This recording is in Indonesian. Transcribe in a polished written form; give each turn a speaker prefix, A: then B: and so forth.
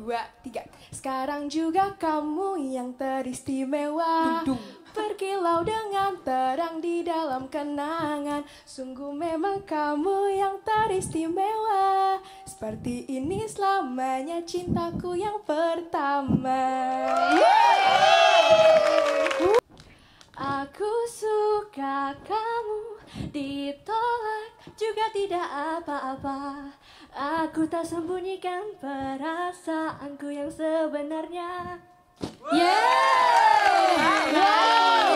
A: 2, 3. Sekarang juga kamu yang teristimewa. Berkilau dengan terang di dalam kenangan. Sungguh memang kamu yang teristimewa. Seperti ini selamanya cintaku yang pertama. Aku suka kamu, ditolak juga tidak apa-apa. Aku tak sembunyikan perasaanku yang sebenarnya. Yeah. Wow.